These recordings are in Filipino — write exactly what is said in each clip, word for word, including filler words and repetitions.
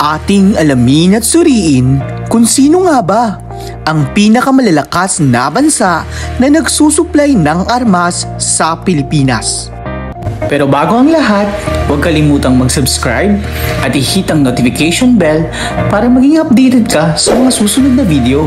Ating alamin at suriin kung sino nga ba ang pinakamalalakas na bansa na nagsusuplay ng armas sa Pilipinas. Pero bago ang lahat, huwag kalimutang mag-subscribe at i-hit ang notification bell para maging updated ka sa mga susunod na video.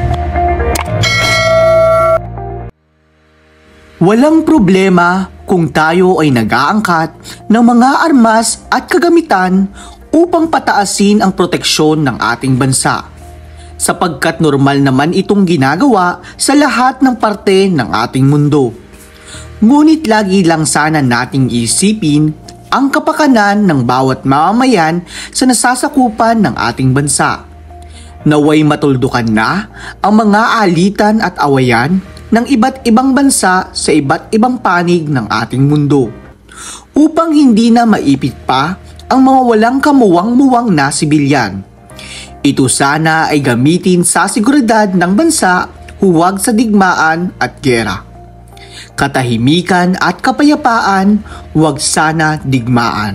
Walang problema kung tayo ay nag-aangkat ng mga armas at kagamitan upang pataasin ang proteksyon ng ating bansa, sapagkat normal naman itong ginagawa sa lahat ng parte ng ating mundo. Ngunit lagi lang sana nating isipin ang kapakanan ng bawat mamamayan sa nasasakupan ng ating bansa. Naway matuldukan na ang mga alitan at awayan ng iba't ibang bansa sa iba't ibang panig ng ating mundo, upang hindi na maipit pa ang mga walang kamuwang-muwang na sibilyan. Ito sana ay gamitin sa seguridad ng bansa, huwag sa digmaan at giyera. Katahimikan at kapayapaan, huwag sana digmaan.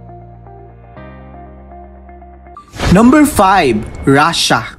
Number five. Russia.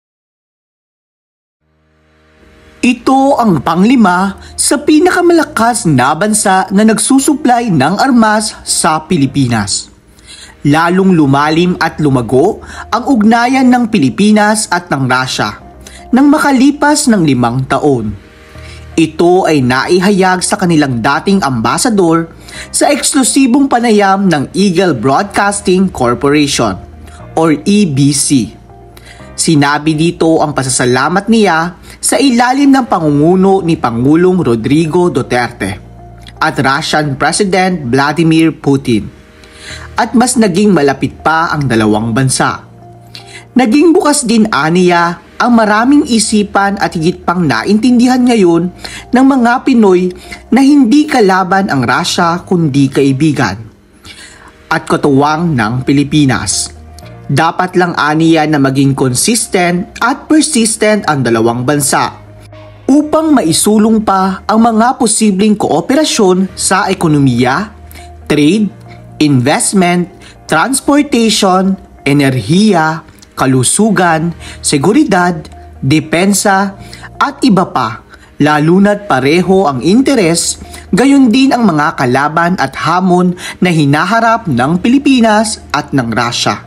Ito ang panglima sa pinakamalakas na bansa na nagsusuplay ng armas sa Pilipinas. Lalong lumalim at lumago ang ugnayan ng Pilipinas at ng Russia nang makalipas ng limang taon. Ito ay naihayag sa kanilang dating ambasador sa eksklusibong panayam ng Eagle Broadcasting Corporation or E B C. Sinabi dito ang pasasalamat niya sa ilalim ng pangunguna ni Pangulong Rodrigo Duterte at Russian President Vladimir Putin, at mas naging malapit pa ang dalawang bansa. Naging bukas din aniya ang maraming isipan at higit pang naintindihan ngayon ng mga Pinoy na hindi kalaban ang Russia kundi kaibigan at katuwang ng Pilipinas. Dapat lang aniya na maging consistent at persistent ang dalawang bansa upang maisulong pa ang mga posibleng kooperasyon sa ekonomiya, trade, investment, transportation, enerhiya, kalusugan, seguridad, depensa at iba pa, lalo na't pareho ang interes, gayon din ang mga kalaban at hamon na hinaharap ng Pilipinas at ng Russia.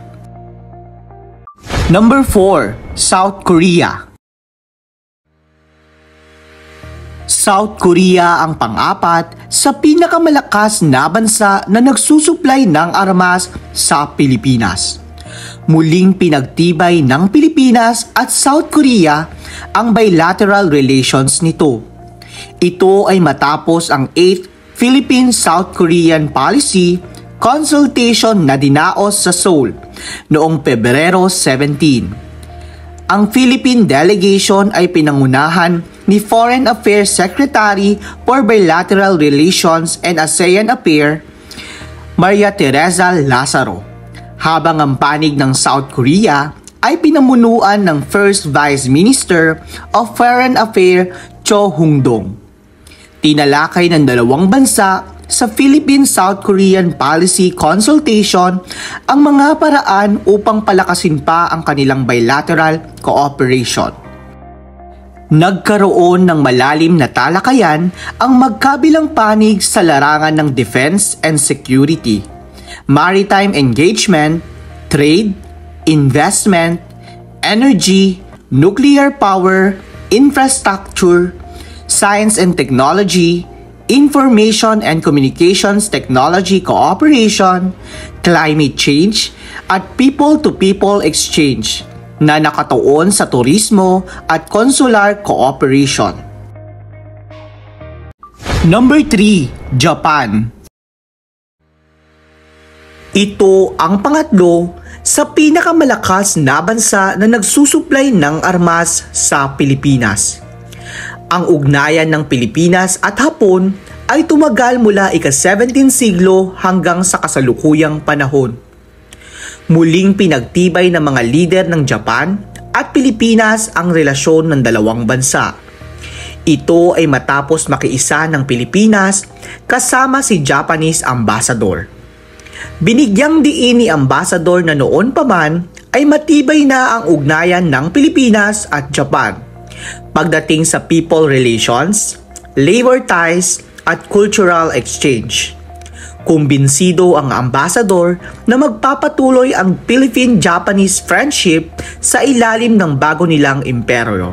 Number four. South Korea. South Korea ang pang-apat sa pinakamalakas na bansa na nagsusuplay ng armas sa Pilipinas. Muling pinagtibay ng Pilipinas at South Korea ang bilateral relations nito. Ito ay matapos ang eighth Philippine-South Korean Policy Consultation na dinaos sa Seoul noong Pebrero seventeen. Ang Philippine delegation ay pinangunahan ni Foreign Affairs Secretary for Bilateral Relations and ASEAN Affairs Maria Teresa Lazaro, habang ang panig ng South Korea ay pinamunuan ng First Vice Minister of Foreign Affairs Cho Hung-dong. Tinalakay ng dalawang bansa sa Philippine-South Korean Policy Consultation ang mga paraan upang palakasin pa ang kanilang bilateral cooperation. Nagkaroon ng malalim na talakayan ang magkabilang panig sa larangan ng defense and security, maritime engagement, trade, investment, energy, nuclear power, infrastructure, science and technology, information and communications technology cooperation, climate change, at people-to-people exchange na nakatuon sa turismo at consular cooperation. Number three. Japan. Ito ang pangatlo sa pinakamalakas na bansa na nagsusuplay ng armas sa Pilipinas. Ang ugnayan ng Pilipinas at Hapon ay tumagal mula ika-seventeenth siglo hanggang sa kasalukuyang panahon. Muling pinagtibay ng mga lider ng Japan at Pilipinas ang relasyon ng dalawang bansa. Ito ay matapos makiisa ng Pilipinas kasama si Japanese Ambassador. Binigyang diin ni Ambassador na noon pa man ay matibay na ang ugnayan ng Pilipinas at Japan pagdating sa people relations, labor ties at cultural exchange. Kumbinsido ang ambassador na magpapatuloy ang Philippine-Japanese friendship sa ilalim ng bago nilang imperyo.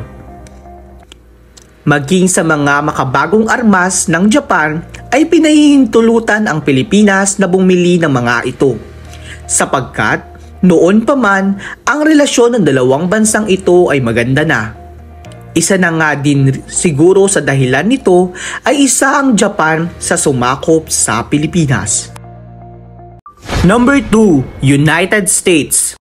Maging sa mga makabagong armas ng Japan ay pinahihintulutan ang Pilipinas na bumili ng mga ito, sapagkat noon pa man ang relasyon ng dalawang bansang ito ay maganda na. Isa na nga din siguro sa dahilan nito ay isa ang Japan sa sumakop sa Pilipinas. Number two. United States.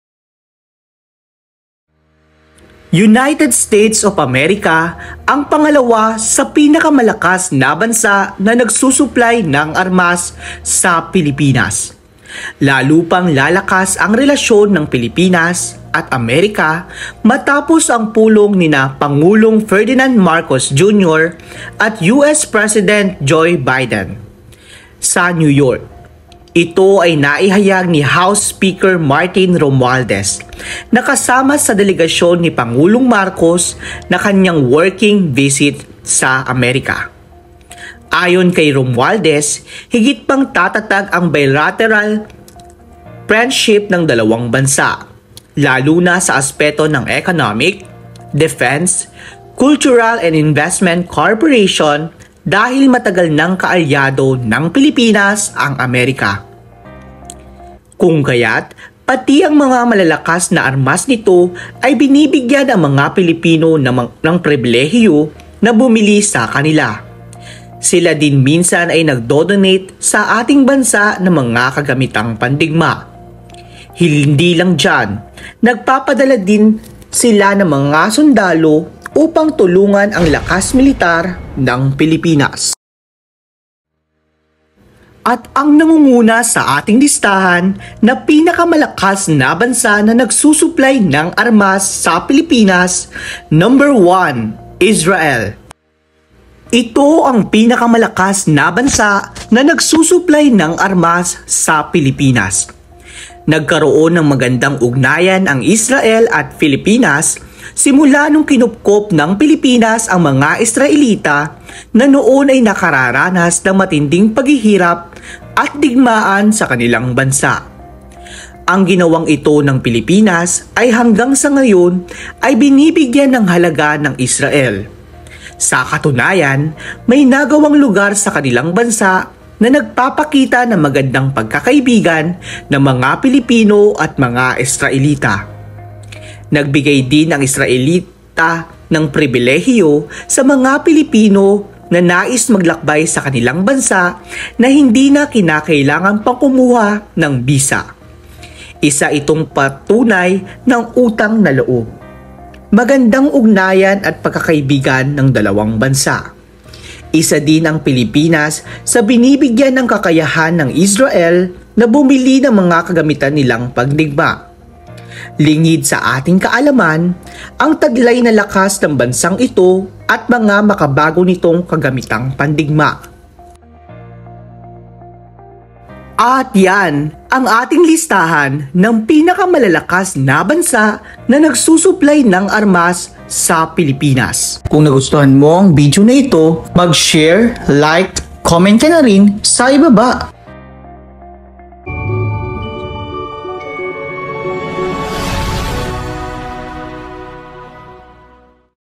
United States of America ang pangalawa sa pinakamalakas na bansa na nagsusupply ng armas sa Pilipinas. Lalo pang lalakas ang relasyon ng Pilipinas at Amerika matapos ang pulong nina Pangulong Ferdinand Marcos Junior at U S President Joe Biden sa New York. Ito ay naihayag ni House Speaker Martin Romualdez na kasama sa delegasyon ni Pangulong Marcos na kanyang working visit sa Amerika. Ayon kay Romualdez, higit pang tatatag ang bilateral friendship ng dalawang bansa, lalo na sa aspeto ng economic, defense, cultural and investment cooperation dahil matagal nang kaalyado ng Pilipinas ang Amerika. Kung kaya't, pati ang mga malalakas na armas nito ay binibigyan ang mga Pilipino ng, ng pribilehiyo na bumili sa kanila. Sila din minsan ay nagdo-donate sa ating bansa ng mga kagamitang pandigma. Hindi lang dyan, nagpapadala din sila ng mga sundalo upang tulungan ang lakas militar ng Pilipinas. At ang nangunguna sa ating listahan na pinakamalakas na bansa na nagsusupply ng armas sa Pilipinas, number one, Israel. Ito ang pinakamalakas na bansa na nagsusupply ng armas sa Pilipinas. Nagkaroon ng magandang ugnayan ang Israel at Pilipinas simula nung kinupkop ng Pilipinas ang mga Israelita na noon ay nakararanas ng matinding paghihirap at digmaan sa kanilang bansa. Ang ginawang ito ng Pilipinas ay hanggang sa ngayon ay binibigyan ng halaga ng Israel. Sa katunayan, may nagawang lugar sa kanilang bansa na nagpapakita ng magandang pagkakaibigan ng mga Pilipino at mga Israelita. Nagbigay din ang Israelita ng pribilehiyo sa mga Pilipino na nais maglakbay sa kanilang bansa na hindi na kinakailangan pang kumuha ng bisa. Isa itong patunay ng utang na loob. Magandang ugnayan at pagkakaibigan ng dalawang bansa. Isa din ang Pilipinas sa binibigyan ng kakayahan ng Israel na bumili ng mga kagamitan nilang pagdigma. Lingid sa ating kaalaman, ang taglay na lakas ng bansang ito at mga makabago nitong kagamitang pandigma. At yan ang ating listahan ng pinakamalalakas na bansa na nagsusupply ng armas sa Pilipinas. Kung nagustuhan mo ang video na ito, mag-share, like, comment ka na rin sa ibaba.